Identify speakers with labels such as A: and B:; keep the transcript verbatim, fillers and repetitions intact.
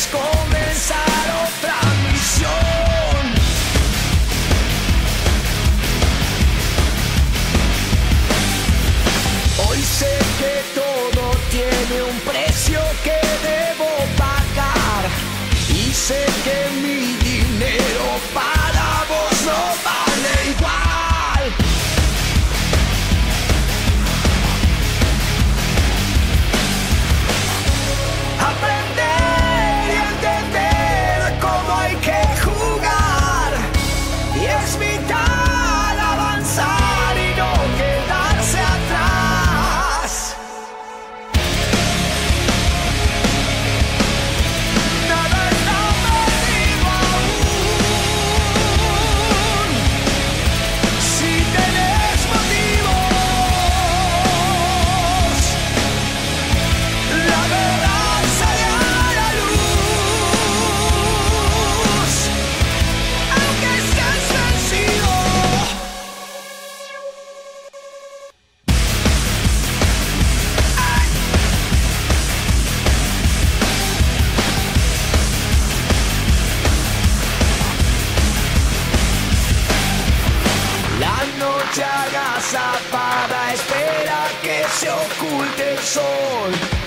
A: es comenzar otra misión. Hoy sé que todo tiene un precio que debo pagar y sé que mi dinero para vos no vale igual. Aprender y entender cómo hay que jugar, y es vital avanzar y no quedarse atrás. Nada está perdido aún. Si tenés motivos, la verdad sale a la luz, aunque estés vencido. La noche agazapada espera que se oculte el sol.